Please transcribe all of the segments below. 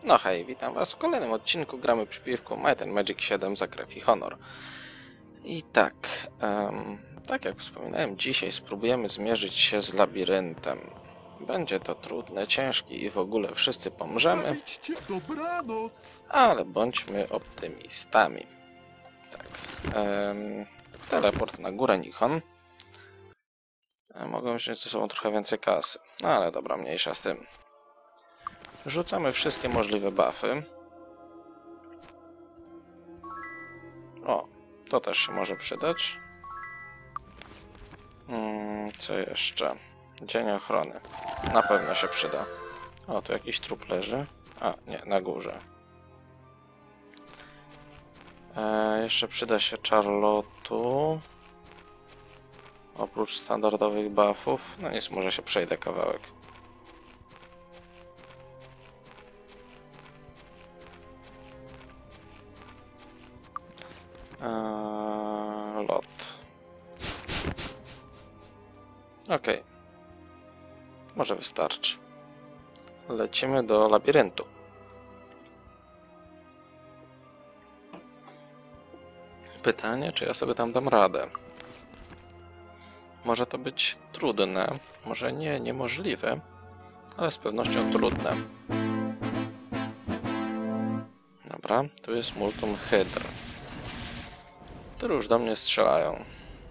No hej, witam was w kolejnym odcinku. Gramy przy piwku Might and Magic 7 za krew i honor. I tak, tak jak wspominałem, dzisiaj spróbujemy zmierzyć się z labiryntem. Będzie to trudne, ciężkie i w ogóle wszyscy pomrzemy, ale bądźmy optymistami. Tak, teleport na górę Nihon. Mogą wziąć ze sobą trochę więcej kasy, no ale dobra, mniejsza z tym. Rzucamy wszystkie możliwe buffy. O, to też się może przydać. Co jeszcze? Dzień ochrony. Na pewno się przyda. O, tu jakiś trup leży. A, nie, na górze. Jeszcze przyda się Charlotu. Oprócz standardowych buffów. No nic, może się przejdę kawałek. Lot. Okej. Może wystarczy. Lecimy do labiryntu. Pytanie, czy ja sobie tam dam radę. Może to być trudne, może nie niemożliwe, ale z pewnością trudne. Dobra, tu jest multum hydr, które już do mnie strzelają.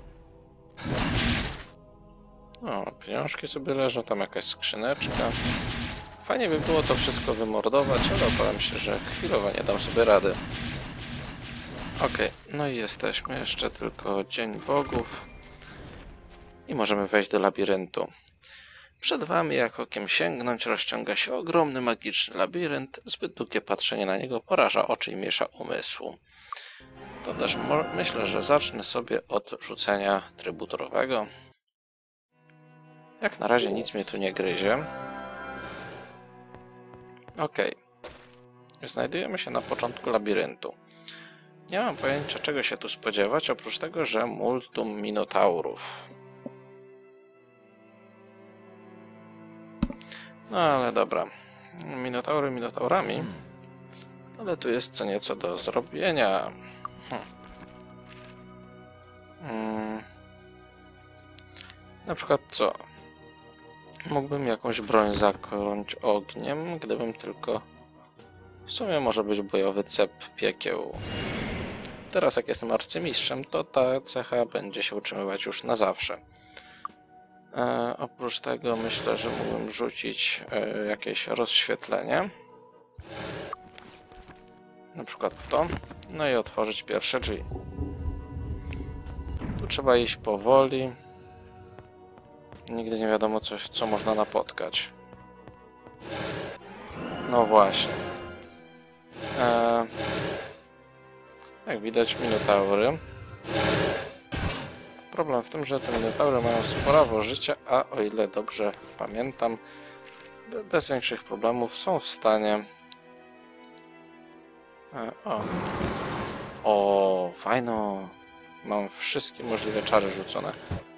O, pieniążki sobie leżą, tam jakaś skrzyneczka. Fajnie by było to wszystko wymordować, ale obawiam się, że chwilowo nie dam sobie rady. Okej, no i jesteśmy, jeszcze tylko Dzień Bogów. I możemy wejść do labiryntu. Przed wami, jak okiem sięgnąć, rozciąga się ogromny, magiczny labirynt. Zbyt długie patrzenie na niego poraża oczy i miesza umysłu. To też myślę, że zacznę sobie od rzucenia trybu torowego. Jak na razie nic mnie tu nie gryzie. Okej. Znajdujemy się na początku labiryntu. Nie mam pojęcia, czego się tu spodziewać, oprócz tego, że multum minotaurów. No ale dobra. Minotaury minotaurami. Ale tu jest co nieco do zrobienia. Na przykład co? Mógłbym jakąś broń zakląć ogniem, gdybym tylko... W sumie może być bojowy cep piekieł. Teraz jak jestem arcymistrzem, to ta cecha będzie się utrzymywać już na zawsze. Oprócz tego myślę, że mógłbym rzucić jakieś rozświetlenie. Na przykład to. No i otworzyć pierwsze drzwi. Tu trzeba iść powoli. Nigdy nie wiadomo co można napotkać. No właśnie. Jak widać, minotaury. Problem w tym, że te minotaury mają sporo życia, a o ile dobrze pamiętam, bez większych problemów są w stanie... O, fajno! Mam wszystkie możliwe czary rzucone.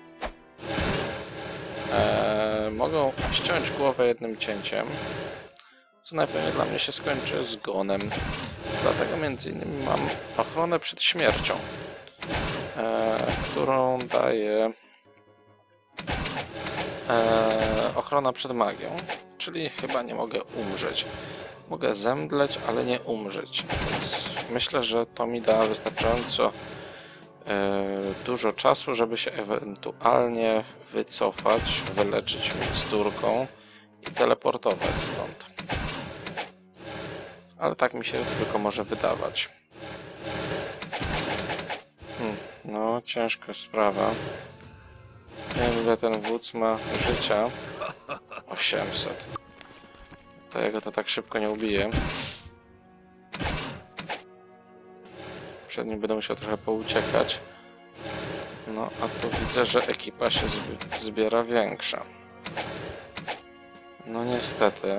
Mogą ściąć głowę jednym cięciem, co najpewniej dla mnie się skończy zgonem. Dlatego między innymi mam ochronę przed śmiercią, którą daje ochrona przed magią, czyli chyba nie mogę umrzeć. Mogę zemdleć, ale nie umrzeć, więc myślę, że to mi da wystarczająco dużo czasu, żeby się ewentualnie wycofać, wyleczyć miksturką i teleportować stąd. Ale tak mi się tylko może wydawać. No, ciężka sprawa. Nie wiem, ile ten wódz ma życia. 800. To jego to tak szybko nie ubije. Przed nim będę musiał trochę pouciekać. No, a tu widzę, że ekipa się zbiera większa. No niestety.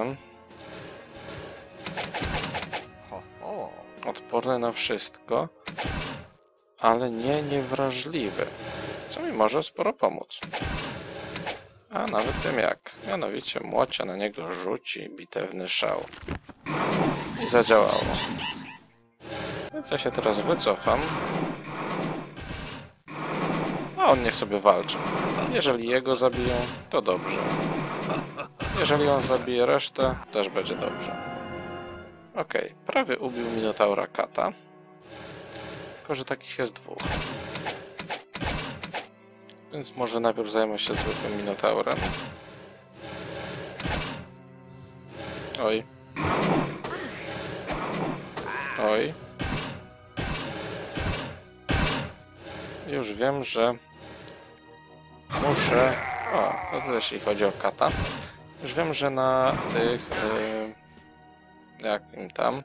Odporny na wszystko, ale niewrażliwy, co mi może sporo pomóc. A nawet wiem jak. Mianowicie młocia na niego rzuci bitewny szał. I zadziałało. Więc ja się teraz wycofam. A on niech sobie walczy. Jeżeli jego zabiją, to dobrze. Jeżeli on zabije resztę, też będzie dobrze. Okej, prawie ubił Minotaura Kata. Tylko że takich jest dwóch. Więc może najpierw zajmę się zwykłym Minotaurem. Oj. Oj. Już wiem, że muszę... O, to jeśli chodzi o Kata. Już wiem, że na tych... jakim tam...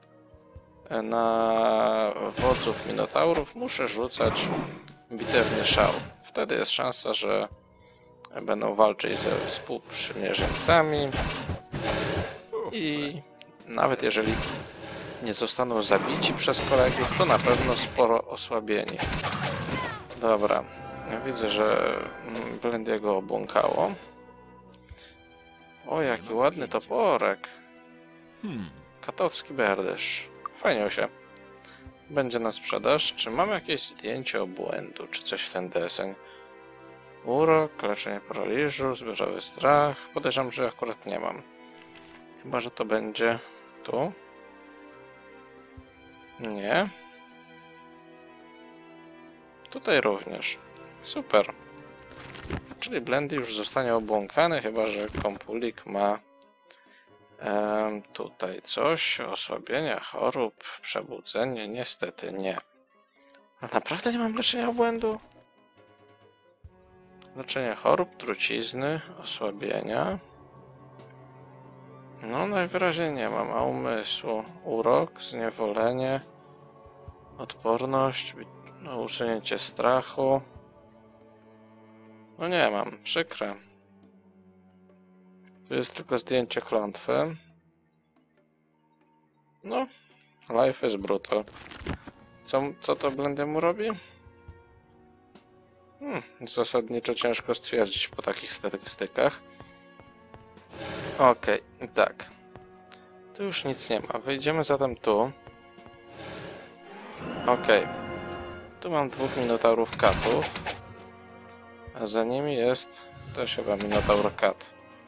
Na wodzów Minotaurów muszę rzucać bitewny szał. Wtedy jest szansa, że będą walczyć ze współprzymierzeńcami i nawet jeżeli nie zostaną zabici przez kolegów, to na pewno sporo osłabieni. Dobra, widzę, że Blendiego obłąkało. O, jaki ładny toporek. Katowski berdysz. Fajnie się. Będzie na sprzedaż. Czy mamy jakieś zdjęcie obłędu, czy coś w ten deseń? Urok, leczenie paraliżu, zbiorowy strach. Podejrzewam, że akurat nie mam. Chyba że to będzie tu. Nie. Tutaj również. Super. Czyli Blendy już zostanie obłąkany, chyba że Kompulik ma tutaj coś. Osłabienie chorób, przebudzenie. Niestety nie. A naprawdę nie mam leczenia obłędu? Leczenie chorób, trucizny, osłabienia. No najwyraźniej nie mam. A umysłu? Urok, zniewolenie, odporność, no, usunięcie strachu. No nie mam. Przykre. Tu jest tylko zdjęcie klątwy. No. Life is brutal. Co to Blendemu robi? Zasadniczo ciężko stwierdzić po takich statystykach. Okej, tak. Tu już nic nie ma. Wejdziemy zatem tu. Okej. Tu mam dwóch Minotaurów Katów. A za nimi jest też chyba Minotaur Kat.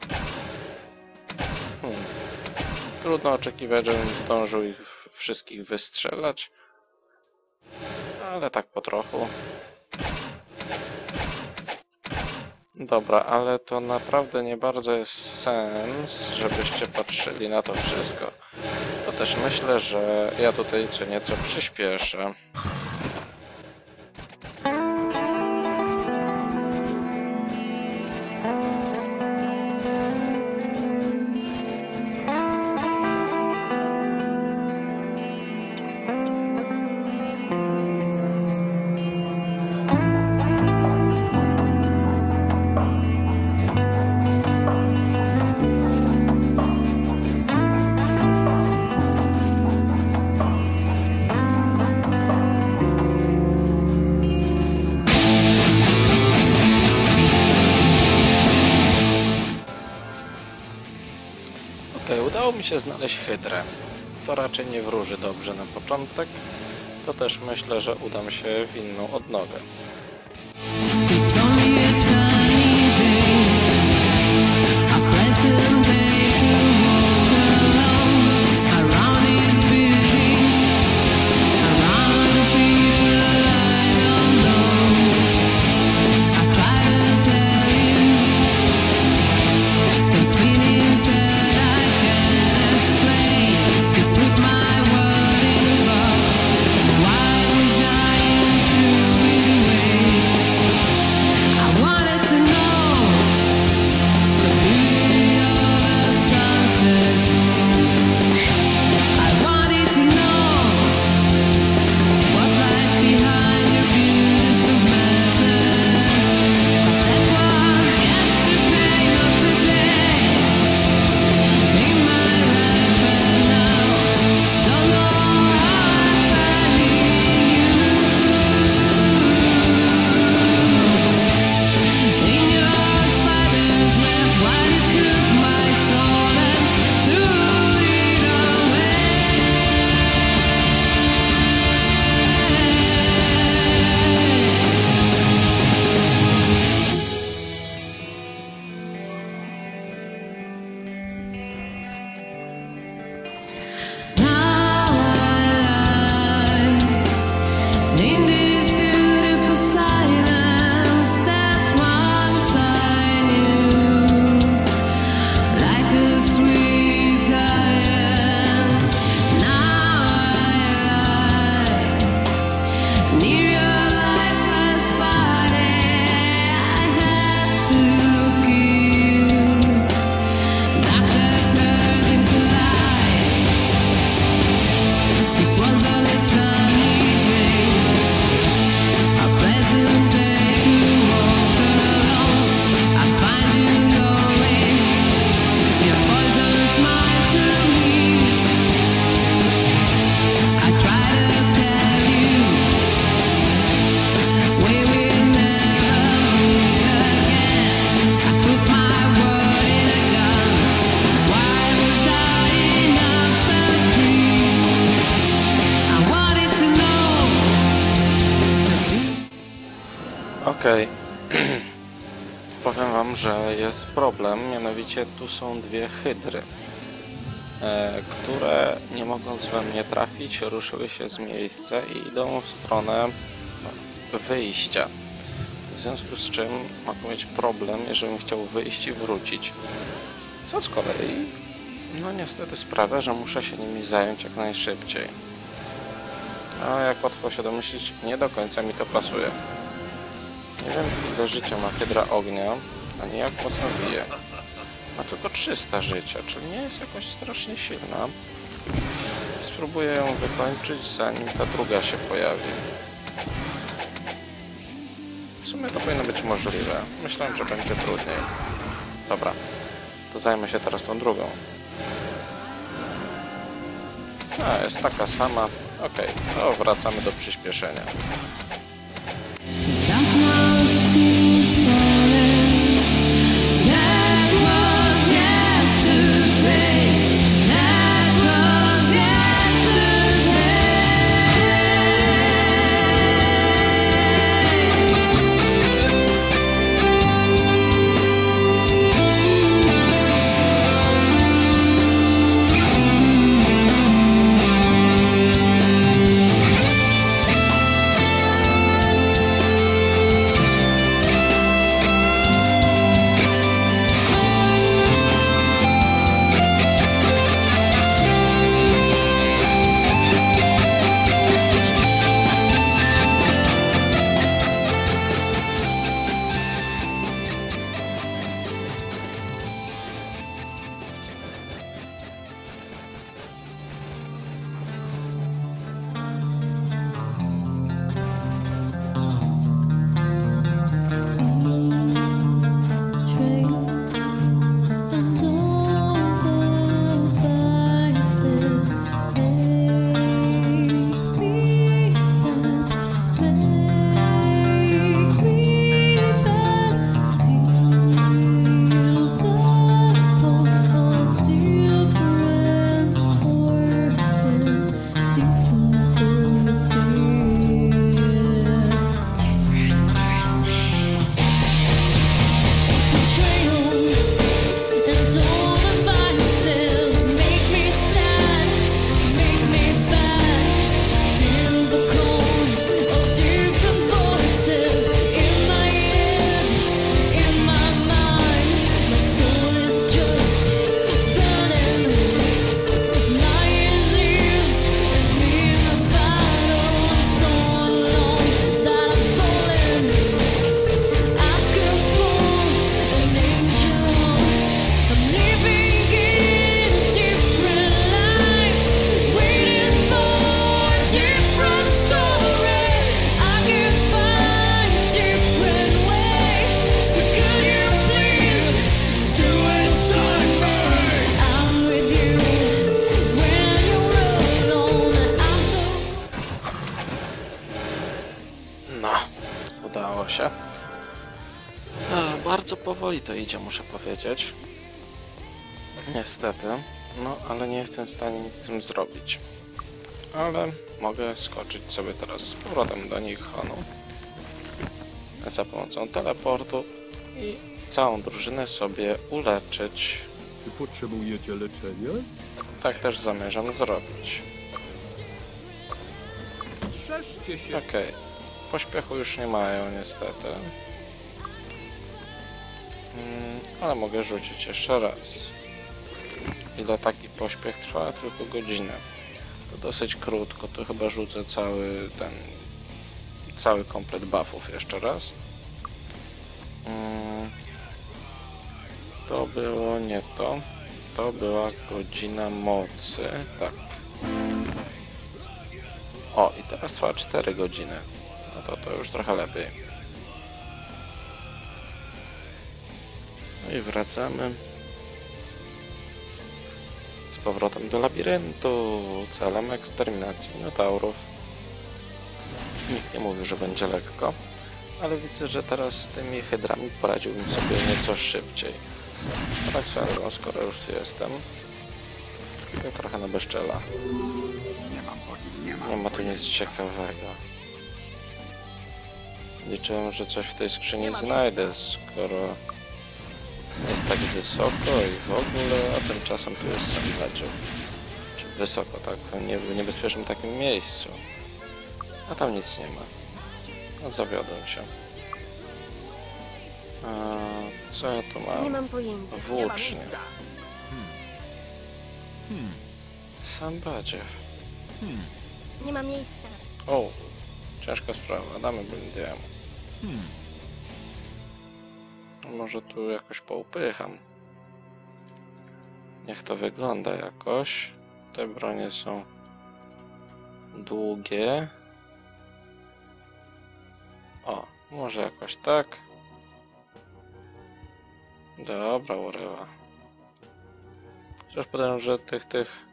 Trudno oczekiwać, żebym zdążył ich wszystkich wystrzelać. Ale tak po trochu. Dobra, ale to naprawdę nie bardzo jest sens, żebyście patrzyli na to wszystko. To też myślę, że ja tutaj co nieco przyspieszę. Udało mi się znaleźć hydrę. To raczej nie wróży dobrze na początek. To też myślę, że uda mi się w inną odnogę. I Okej. Powiem wam, że jest problem, mianowicie tu są dwie hydry, które nie mogąc we mnie trafić, ruszyły się z miejsca i idą w stronę wyjścia. W związku z czym mogę mieć problem, jeżeli bym chciał wyjść i wrócić. Co z kolei, no niestety sprawia, że muszę się nimi zająć jak najszybciej. A jak łatwo się domyślić, nie do końca mi to pasuje. Nie wiem, ile życia ma hydra ognia, ani jak mocno bije. Ma tylko 300 życia, czyli nie jest jakoś strasznie silna. Spróbuję ją wykończyć, zanim ta druga się pojawi. W sumie to powinno być możliwe. Myślałem, że będzie trudniej. Dobra, to zajmę się teraz tą drugą. A, jest taka sama. Okej, to wracamy do przyspieszenia. Udało się. Bardzo powoli to idzie, muszę powiedzieć. Niestety. No, ale nie jestem w stanie nic z tym zrobić. Ale mogę skoczyć sobie teraz z powrotem do Nihonu za pomocą teleportu i całą drużynę sobie uleczyć. Czy potrzebujecie leczenia? Tak też zamierzam zrobić. Strzeżcie się! Okej. Pośpiechu już nie mają niestety. Ale mogę rzucić jeszcze raz. Ile taki pośpiech trwa? Tylko godzinę. To dosyć krótko, to chyba rzucę cały komplet buffów jeszcze raz. To było nie to. To była godzina mocy. Tak. O, i teraz trwa 4 godziny. No to już trochę lepiej. No i wracamy z powrotem do labiryntu celem eksterminacji minotaurów. Nikt nie mówił, że będzie lekko, ale widzę, że teraz z tymi hydrami poradziłbym sobie nieco szybciej. No tak swoją, skoro już tu jestem, to trochę na bezczela. Nie ma tu nic ciekawego. Liczyłem, że coś w tej skrzyni znajdę, skoro jest tak wysoko i w ogóle, a tymczasem tu jest Sandbadziów. Czy wysoko, tak? W niebezpiecznym takim miejscu. A tam nic nie ma. No, zawiodłem się. Co ja tu mam? Nie mam pojęcia. Włócznie. Sandbadziew. Nie ma miejsca. O, ciężka sprawa. Damy blindiemu. Może tu jakoś poupycham. Niech to wygląda jakoś. Te bronie są długie. O, może jakoś tak. Dobra, urywa. Chociaż podejrzewam, że tych...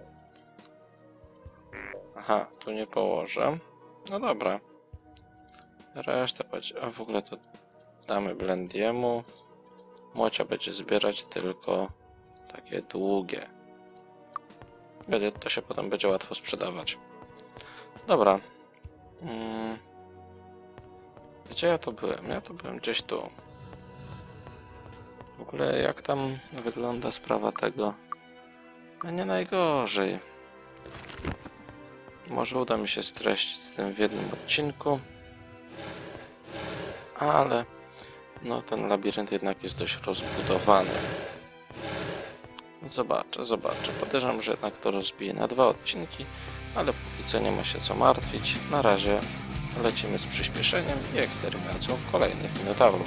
Aha, tu nie położę. No dobra. Resztę będzie... A w ogóle to damy blendiemu. Młocia będzie zbierać tylko takie długie. To się potem będzie łatwo sprzedawać. Dobra. Gdzie ja to byłem? Ja to byłem gdzieś tu. W ogóle jak tam wygląda sprawa tego? No nie najgorzej. Może uda mi się streścić z tym w jednym odcinku. Ale no ten labirynt jednak jest dość rozbudowany. Zobaczę. Podejrzewam, że jednak to rozbiję na 2 odcinki, ale póki co nie ma się co martwić. Na razie lecimy z przyspieszeniem i eksterminacją kolejnych minotaurów.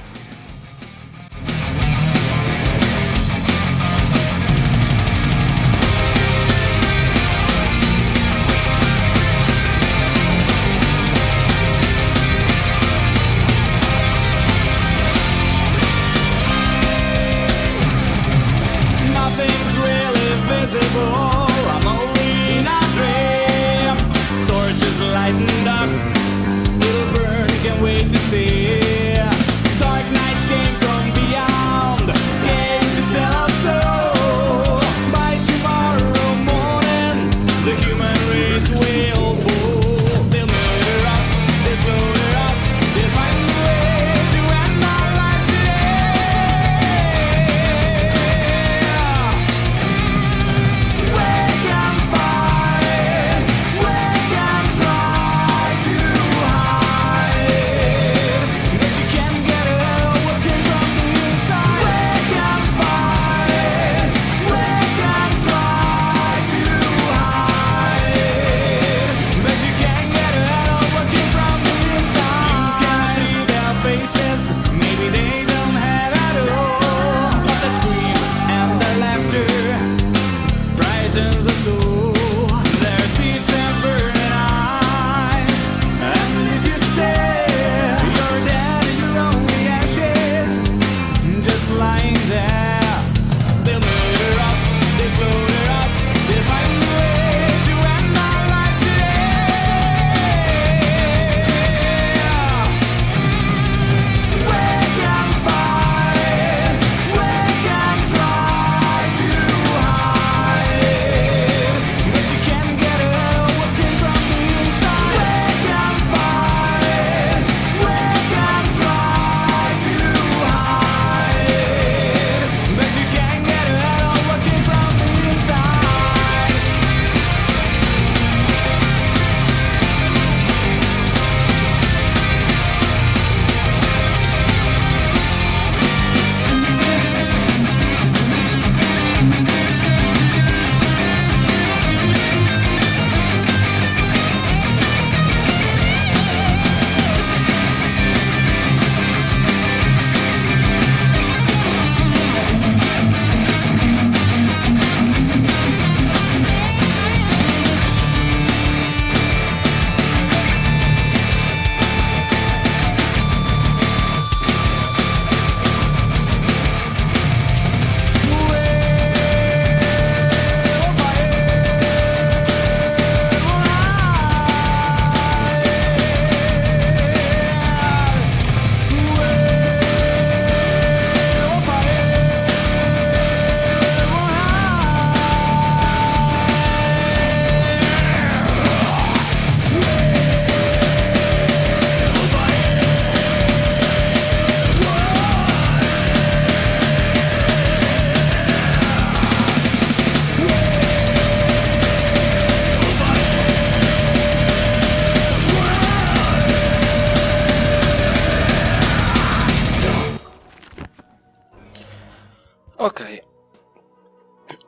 Nothing's really visible. I'm only in a dream. Torches lightened up. It'll burn, can't wait to see. Dark nights came from beyond, came to tell us so. By tomorrow morning, the human race will fall. They'll murder us, they'll slaughter us, they'll find a way to end our lives today.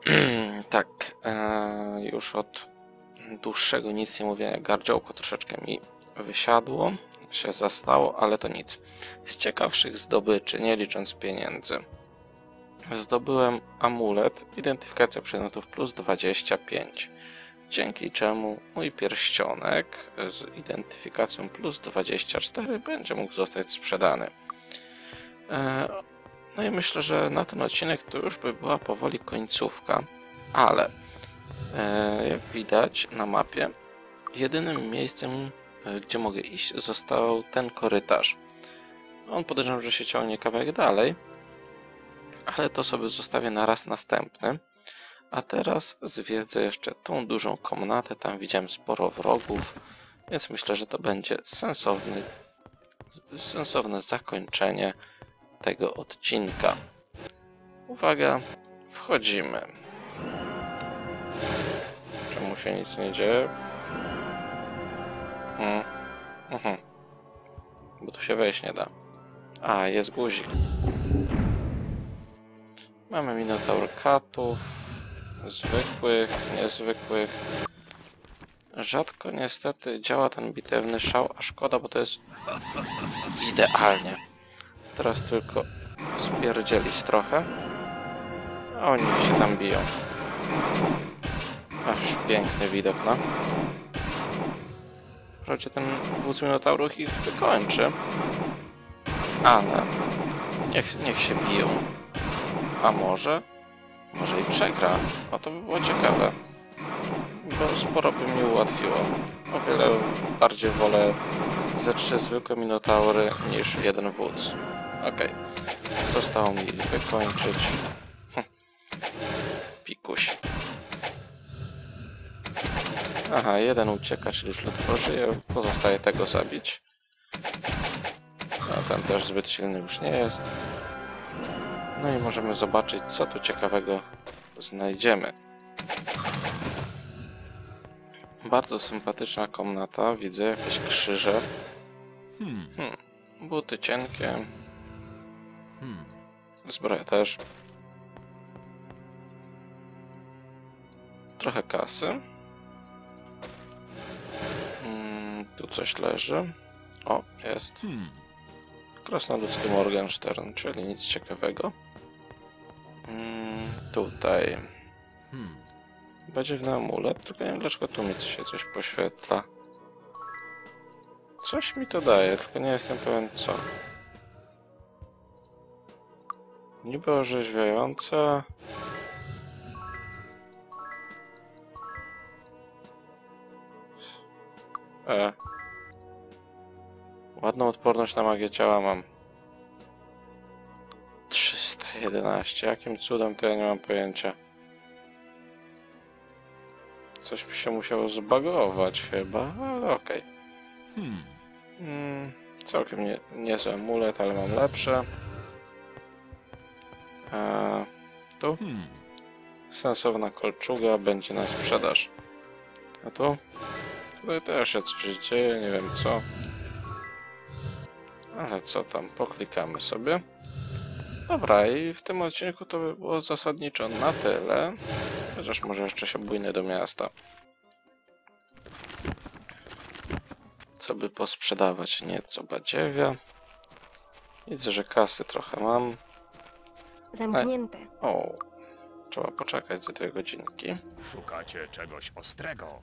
Tak, już od dłuższego nic nie mówienia. Gardziołko troszeczkę mi wysiadło, się zastało, ale to nic. Z ciekawszych zdobyczy, nie licząc pieniędzy, zdobyłem amulet, identyfikacja przedmiotów plus 25, dzięki czemu mój pierścionek z identyfikacją plus 24 będzie mógł zostać sprzedany. No i myślę, że na ten odcinek to już by była powoli końcówka, ale jak widać na mapie, jedynym miejscem, gdzie mogę iść, został ten korytarz. On podejrzewam, że się ciągnie kawałek dalej, ale to sobie zostawię na raz następny. A teraz zwiedzę jeszcze tą dużą komnatę, tam widziałem sporo wrogów, więc myślę, że to będzie sensowne zakończenie tego odcinka. Uwaga, wchodzimy. Czemu się nic nie dzieje? Bo tu się wejść nie da. A, jest guzik. Mamy minotaur katów, zwykłych, niezwykłych. Rzadko niestety działa ten bitewny szał, a szkoda, bo to jest idealnie. Teraz tylko spierdzielić trochę, a oni się tam biją. Aż piękny widok, no. Wprawdzie ten wódz minotaurów ich wykończy, ale niech się biją. A może i przegra. O, to by było ciekawe. Bo sporo by mi ułatwiło. O wiele bardziej wolę ze 3 zwykłe minotaury niż jeden wódz. Okej. Zostało mi ich wykończyć. Pikuś. Aha, jeden ucieka, czyli już ledwo żyje. Pozostaje tego zabić. No, ten też zbyt silny już nie jest. No i możemy zobaczyć, co tu ciekawego znajdziemy. Bardzo sympatyczna komnata. Widzę jakieś krzyże. Buty cienkie. Zbroja też. Trochę kasy. Tu coś leży. O, jest. Krasnoludzki Morgenstern, czyli nic ciekawego. Tutaj. Badziewny amulet, tylko nie wiem dlaczego tu mi się coś poświetla. Coś mi to daje, tylko nie jestem pewien co. Niby orzeźwiające. Ładną odporność na magię ciała mam. 311. Jakim cudem to ja nie mam pojęcia. Coś mi się musiało zbagować chyba, ale okej. Całkiem niezły amulet, ale mam lepsze. Tu? Sensowna kolczuga będzie na sprzedaż. A tu? Tutaj też się coś dzieje, nie wiem co. Ale co tam, poklikamy sobie. Dobra, i w tym odcinku to by było zasadniczo na tyle. Chociaż może jeszcze się bójnę do miasta. Co by posprzedawać? Nieco badziewia. Widzę, że kasy trochę mam. Zamknięte. O, trzeba poczekać za 2 godzinki. Szukacie czegoś ostrego?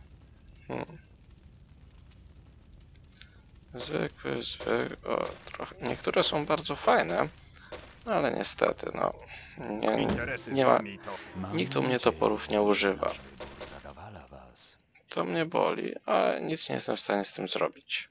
Zwykły. O, trochę. Niektóre są bardzo fajne, ale niestety, no. Nie ma. Nikt u mnie toporów nie używa. To mnie boli, ale nic nie jestem w stanie z tym zrobić.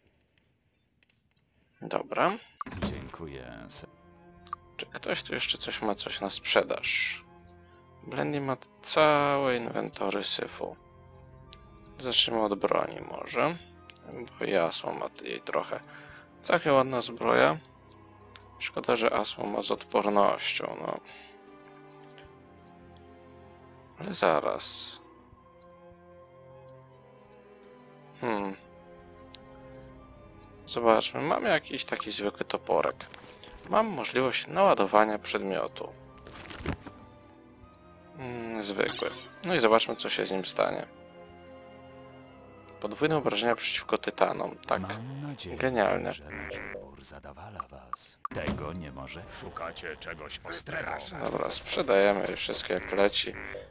Dobra. Dziękuję. Czy ktoś tu jeszcze coś na sprzedaż? Blendy ma całe inwentory syfu. Zacznijmy od broni może. Bo i Asmo ma jej trochę. Całkiem ładna zbroja. Szkoda, że Asmo ma z odpornością, no. Ale zaraz. Zobaczmy, mamy jakiś taki zwykły toporek. Mam możliwość naładowania przedmiotu. Zwykły. No i zobaczmy, co się z nim stanie. Podwójne obrażenia przeciwko tytanom. Tak. Mam nadzieję, Genialnie. że nasz wybór zadowala was. Tego nie może. Szukacie czegoś ostrego. Dobra, sprzedajemy je wszystkie jak leci.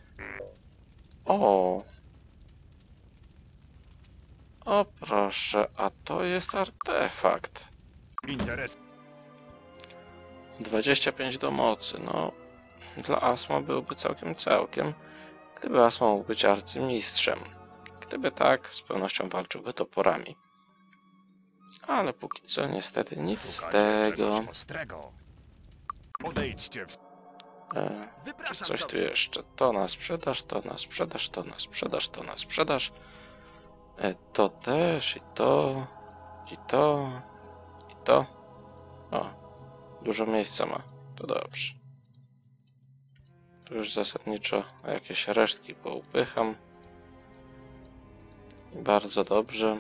O! O proszę, a to jest artefakt. Interes. 25 do mocy, no... Dla Asmo byłby całkiem. Gdyby Asmo mógł być arcymistrzem. Gdyby tak, z pewnością walczyłby toporami. Ale póki co niestety nic z Szukacie tego. czegoś ostrego. Podejdźcie w... Czy coś tu jeszcze? To na sprzedaż, to na sprzedaż, to na sprzedaż, to na sprzedaż. To też, i to, i to, i to. O, dużo miejsca ma. To dobrze. Tu już zasadniczo jakieś resztki poupycham. Bardzo dobrze.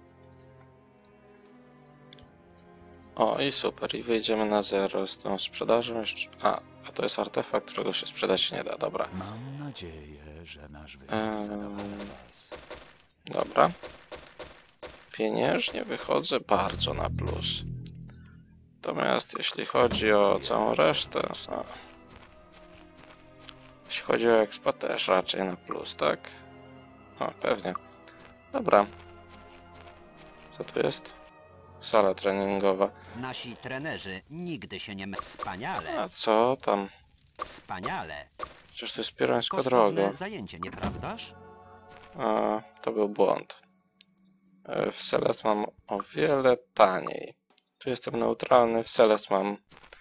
O, i super. I wyjdziemy na zero z tą sprzedażą jeszcze. A to jest artefakt, którego się sprzedać nie da. Dobra. Mam nadzieję, że nasz wybór zadowala was. Dobra. Pieniężnie wychodzę bardzo na plus. Natomiast jeśli chodzi o całą resztę... Jeśli chodzi o expa też raczej na plus, tak? O, pewnie. Dobra. Co tu jest? Sala treningowa. Nasi trenerzy nigdy się nie Wspaniale, A co tam? wspaniale. Przecież to jest pierońska droga. Kosztowne zajęcie, nieprawdaż? A, to był błąd. W Celest mam o wiele taniej. Tu jestem neutralny, w Celest mam...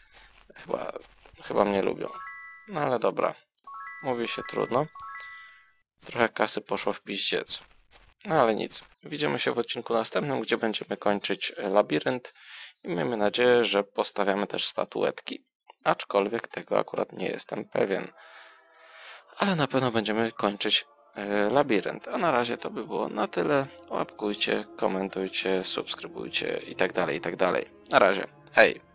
Chyba mnie lubią. No ale dobra. Mówi się trudno. Trochę kasy poszło w piździec. No ale nic. Widzimy się w odcinku następnym, gdzie będziemy kończyć labirynt. I miejmy nadzieję, że postawiamy też statuetki. Aczkolwiek tego akurat nie jestem pewien. Ale na pewno będziemy kończyć labirynt. A na razie to by było na tyle. Łapkujcie, komentujcie, subskrybujcie i tak dalej, i tak dalej. Na razie. Hej!